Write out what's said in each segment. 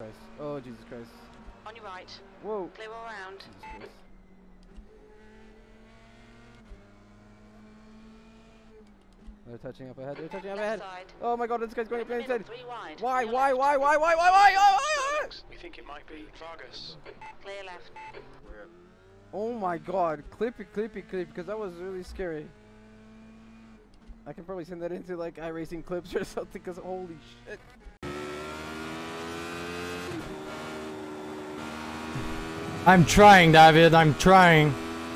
Christ. Oh, Jesus Christ. On your right. Whoa. Clear all round. Jesus Christ. They're touching up ahead. They're touching up ahead. Side. Oh my God, this guy's going up inside. 3 wide. Why? Clear Why? left. Why? We think it might be Vargas. Clear left. Oh my God. Clip it, because that was really scary. I can probably send that into like iRacing clips or something, because holy shit. I'm trying, David, I'm trying.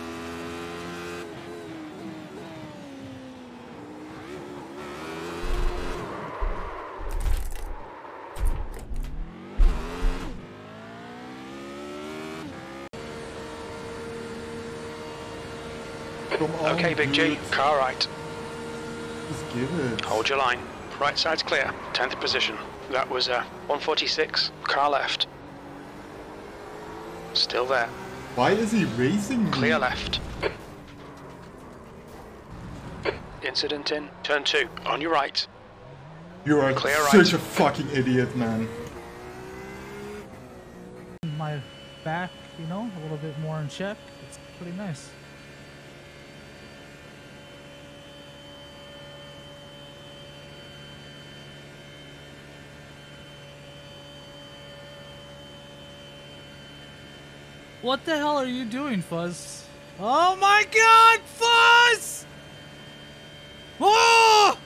Okay, Big G, car right. Let's give it. Hold your line. Right side's clear. 10th position. That was 146. Car left. Still there. Why is he racing me? Clear left. Incident in turn 2. On your right. You are Clear such right. a fucking idiot, man. My back, you know, a little bit more in check. It's pretty nice. What the hell are you doing, Fuzz? Oh my God, Fuzz! Oh!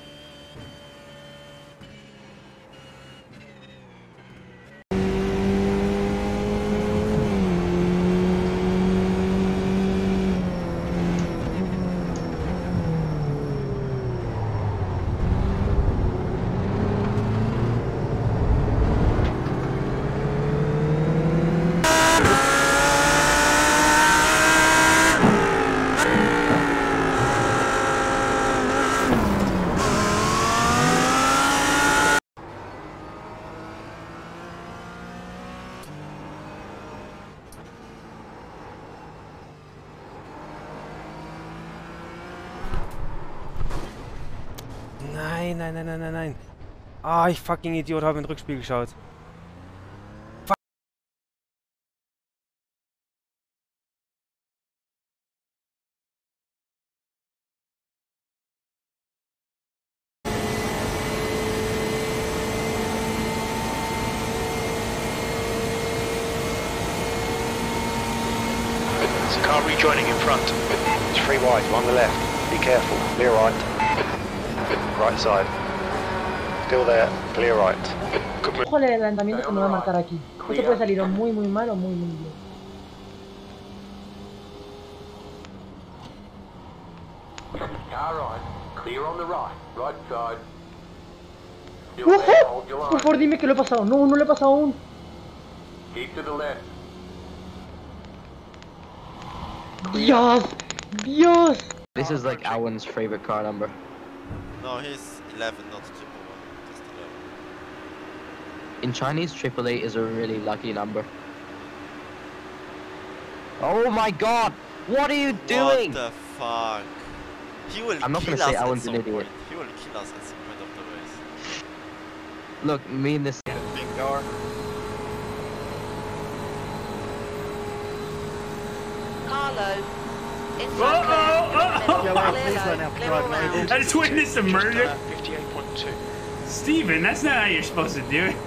Nein. Ah, ich fucking Idiot, habe in den Rückspiel geschaut. There's a car rejoining in front. It's 3 wide, on the left. Be careful. Clear right. Right side. Still there. Clear right. Good move. Ojo el adelantamiento que me va a marcar aquí. Esto puede salir o muy mal o muy bien. Car right. Clear on the right. Right side. Still there. Hold your Por line. favor, dime que lo he pasado. No, no lo he pasado aún. Keep to the left. Dios. This is like Alan's favorite car number. No, he's 11, not 111. Just 11. In Chinese, 888 is a really lucky number. Oh my God! What are you doing? What the fuck? He will I'm not kill gonna say us at Alan's an some idiot. point. He will kill us at some point of the race. Look, me and this. Big car. Carlo. Inside clear. Clear all round. I just witnessed a murder. 58.2. Steven, that's not how you're supposed to do it.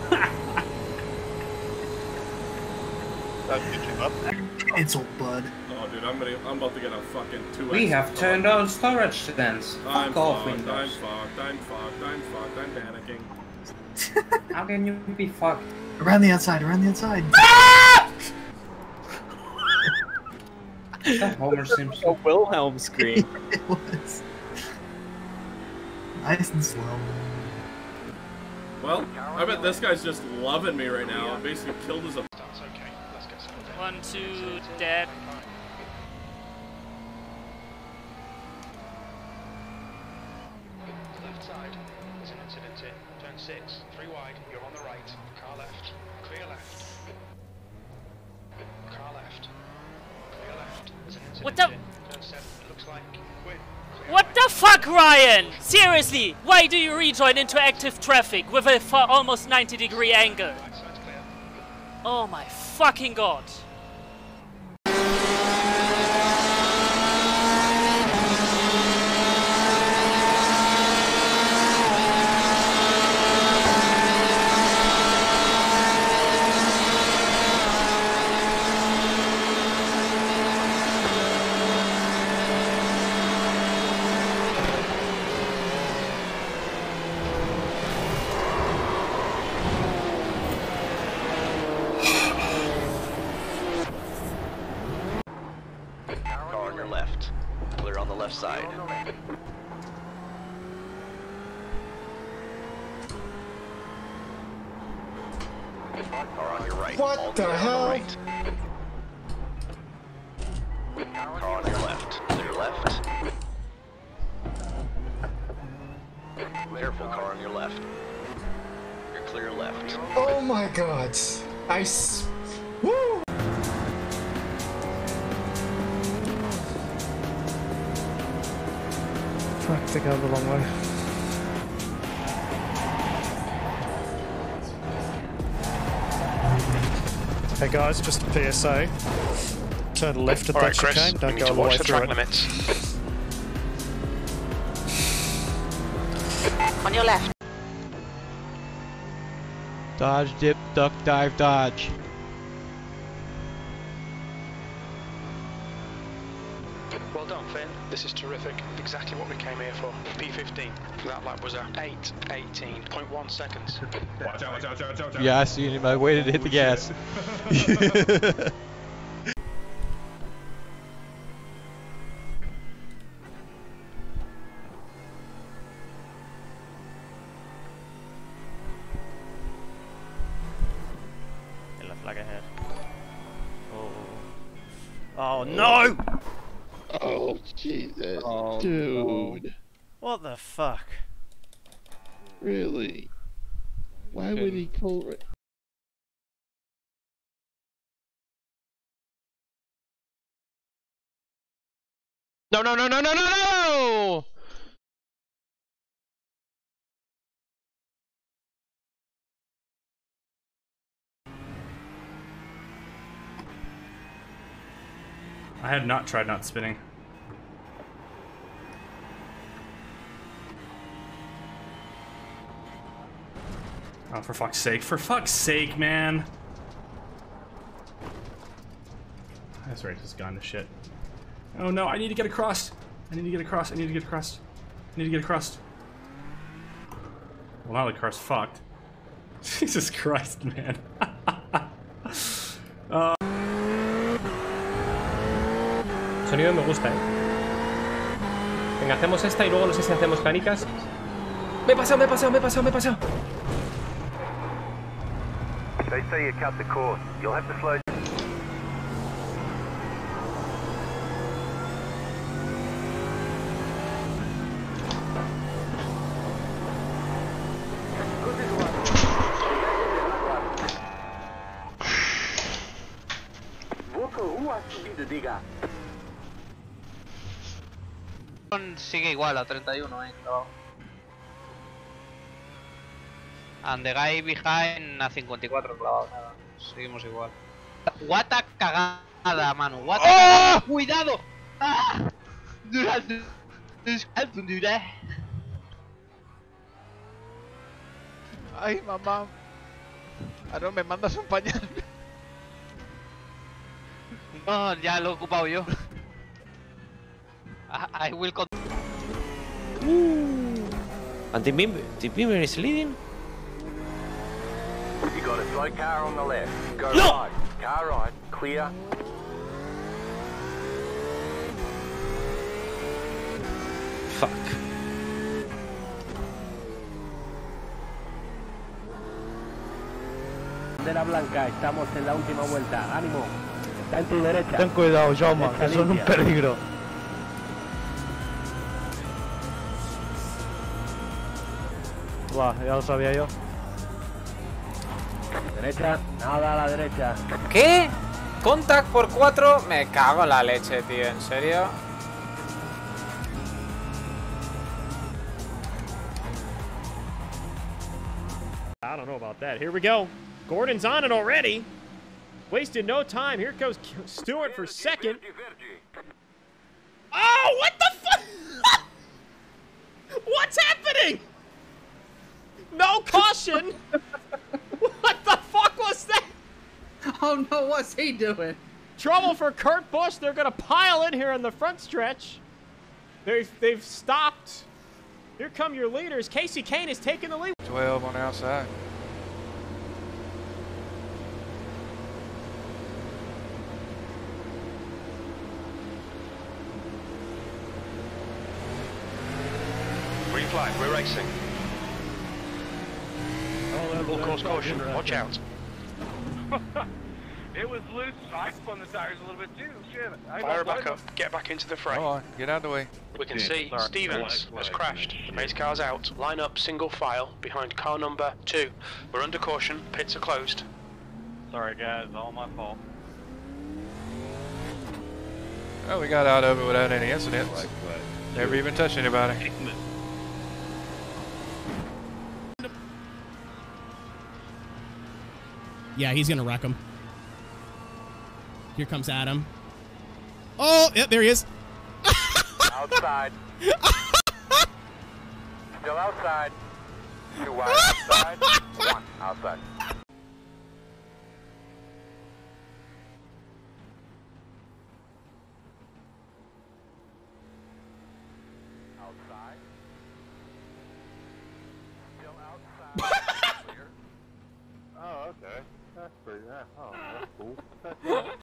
It's old bud. Oh, dude, I'm about to get a fucking 2x. We have turned on storage stands. I'm Fuck off, fucked, Windows. I'm panicking. How can you be fucked? Around the outside, around the outside. Is that Homer Simpson? A Wilhelm scream. It was. Nice and slow. Well, I bet this guy's just loving me right now. I basically killed his opponent. That's okay. Let's get settled. 1, 2, dead. Left side. There's an incident in turn 6. 3 wide. You're on the right. Car left. Clear left. Car left. Clear left. There's an incident What the? in turn 7. It looks like Quinn. What the fuck, Ryan? Seriously, why do you rejoin into active traffic with a almost 90-degree angle? Right side's clear. Oh my fucking god! Car on your left. Clear on the left side. Car on your right. What All the clear hell? On the right. Car on your left. Clear left. Careful, car on your left. You're clear left. Oh my god. Woo! Fuck, I think I went the wrong way. Hey guys, just a PSA. Turn left at that chicane, don't go all the way through it. Limits. On your left. Dodge, dip, duck, dive, dodge. Well done, Finn. This is terrific. Exactly what we came here for. P15. That lap was at 8:18.1 seconds. Watch out, watch out, watch out, watch out. Yeah, I seen him. I waited to hit the gas. In the flag ahead. Oh no! Oh Jesus, Oh, dude! no. What the fuck? Really? Why would he pull it? No! No! No! No! No! No! No! I had not tried not spinning. Oh, for fuck's sake. For fuck's sake, man. That's right, just gone to shit. Oh no, I need to get across. I need to get across. I need to get across. I need to get across. Well, now the car's fucked. Jesus Christ, man. Sonido me gusta, Venga, hacemos esta y luego no sé si hacemos canicas. Me he pasado, me he pasado, me he pasado, me he pasado. They say you cut the course. You'll have to slow. Sigue igual a 31, clavado. And the guy behind a 54 clavado, nada. Seguimos igual. What a cagada, mano. What a cagada. ¡Cuidado! ¡Ah! Durante. Ay, mamá. Aaron, ¿me mandas un pañal? No, ya lo he ocupado yo. I will continue. And the Beamer is leading? You got a slow car on the left. Go No! right. Car right. Clear. Fuck. Bandera blanca, estamos en la última vuelta. ¡Ánimo! Está en tu derecha. Ten cuidado, Jaume, Derecha que son un limpia. peligro. Buah, ya lo sabía yo. Derecha, nada a la derecha. ¿Qué? Contact por 4. Me cago en la leche, tío. ¿En serio? I don't know about that. Here we go. Gordon's on it already. Wasted no time. Here goes Stewart for second. Oh, what the fuck? What's happening? No caution. What the fuck was that? Oh no, what's he doing? Trouble for Kurt Busch. They're gonna pile in here in the front stretch. They've stopped. Here come your leaders. Casey Kane is taking the lead. 12 on the outside. Green flag, we're racing. Full course caution, watch out. It was loose, so I spun the tires a little bit too. Shit. Fire back up, get back into the fray. Come on, get out of the way. We can see Stevens has crashed. The pace car's out. Line up single file behind car number 2. We're under caution, pits are closed. Sorry guys, all my fault. Oh, we got out of it without any incidents. Never even touched anybody. Yeah, he's gonna wreck him. Here comes Adam. Oh, yep, there he is. Outside. Still outside. 2 wide outside. 1 outside. Outside. Still outside. Clear. Oh, okay. That's pretty. Oh, that's cool.